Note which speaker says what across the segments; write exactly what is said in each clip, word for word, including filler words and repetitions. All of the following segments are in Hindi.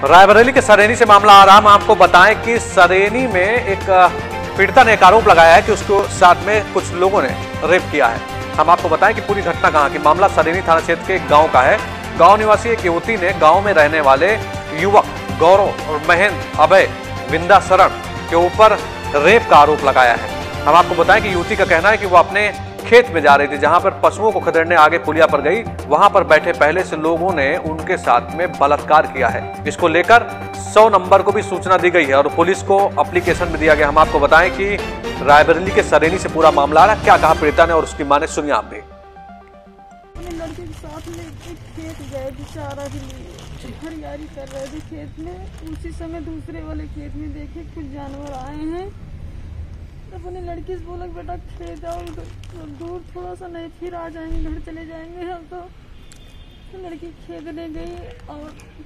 Speaker 1: रायबरेली के सरेनी से मामला आ रहा। हम आपको बताएं कि सरेनी में एक पीड़िता ने एक आरोप लगाया है कि उसको साथ में कुछ लोगों ने रेप किया है। हम आपको बताएं कि पूरी घटना कहां की। मामला सरेनी थाना क्षेत्र के एक गांव का है। गांव निवासी एक युवती ने गांव में रहने वाले युवक गौरव और महेंद्र अभय विंदा शरण के ऊपर रेप का आरोप लगाया है। हम आपको बताएं कि युवती का कहना है कि वो अपने खेत में जा रही थी, जहां पर पशुओं को खदेड़ने आगे पुलिया पर गई। वहां पर बैठे पहले से लोगों ने उनके साथ में बलात्कार किया है। इसको लेकर सौ नंबर को भी सूचना दी गई है और पुलिस को एप्लीकेशन भी दिया गया। हम आपको बताएं कि रायबरेली के सरेनी से पूरा मामला आ रहा है। क्या कहा पीड़िता ने और उसकी मां ने, सुनिए आप भी।
Speaker 2: लड़के के साथ में एक खेत गए थे, चारा के लिए हरियाली कर रहे थे खेत में। उसी समय दूसरे वाले खेत में देखे कुछ जानवर आए हैं। अपने लड़की से बोला बेटा खेत जाओ, दूर थोड़ा सा नहीं, फिर आ जाएंगे, घर चले जाएंगे हम। तो, तो लड़की खेतने गई और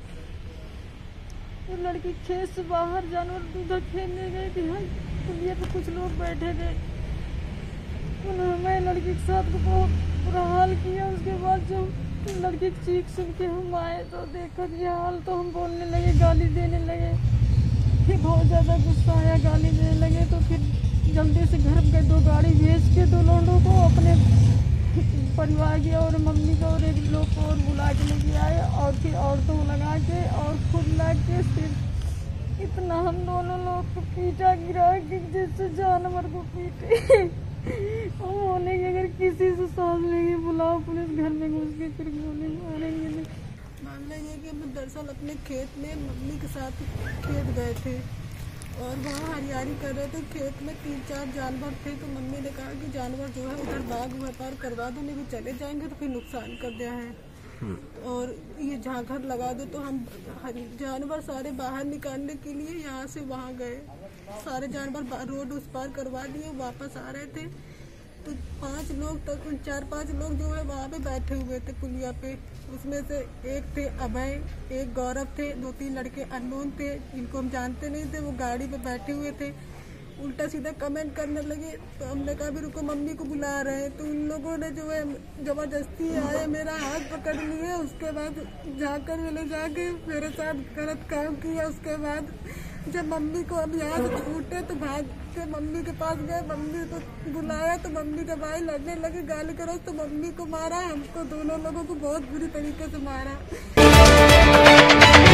Speaker 2: तो लड़की खेत से बाहर जानवर उधर खेलने गई थी। हम पुलिया पे कुछ लोग बैठे थे, उन्होंने लड़की के साथ को बहुत बुरा हाल किया। उसके बाद जब लड़की की चीख सुन के हम आए तो देखा ये हाल, तो हम बोलने लगे, गाली देने लगे। फिर बहुत ज़्यादा गुस्सा आया, गाली देने लगे। तो फिर जल्दी से घर गए, दो गाड़ी भेज के दो लोगों को अपने परिवार की और मम्मी को और एक लोग को और बुला के लेके आए और फिर औरतों लगा के और खुद ला के फिर इतना हम दोनों लोग को पीटा गिरा कि जैसे जानवर को पीटे। हम होने के अगर किसी से सांस लेंगे, बुलाओ पुलिस, घर में घुस के फिर गोली मारेंगे।
Speaker 3: मामला ये कि हम दरअसल अपने खेत में मम्मी के साथ खेत गए थे और वहाँ हरियाली कर रहे थे। खेत में तीन चार जानवर थे, तो मम्मी ने कहा कि जानवर जो है उधर बाग व्यापार करवा दो, नहीं चले जाएंगे तो फिर नुकसान कर दिया है और ये झांखर लगा दो। तो हम जानवर सारे बाहर निकालने के लिए यहाँ से वहाँ गए। सारे जानवर रोड उस पार करवा दिए, वापस आ रहे थे तो पांच लोग तक चार पांच लोग जो है वहाँ पे बैठे हुए थे पुलिया पे। उसमें से एक थे अभय, एक गौरव थे, दो तीन लड़के अननोन थे जिनको हम जानते नहीं थे। वो गाड़ी पे बैठे हुए थे, उल्टा सीधा कमेंट करने लगे। तो हमने कहा भी रुको, मम्मी को बुला रहे हैं। तो उन लोगों ने जो है जबरदस्ती आए, मेरा हाथ पकड़ लिए, उसके बाद जाकर मैंने जाके मेरे साथ गलत काम किया। उसके बाद जब मम्मी को अब यहाँ से छूटे तो भाग के मम्मी के पास गए, मम्मी को बुलाया तो मम्मी जब आई लड़ने लगे गाली गलौज, तो मम्मी को मारा, हमको दोनों लोगों को बहुत बुरी तरीके से मारा।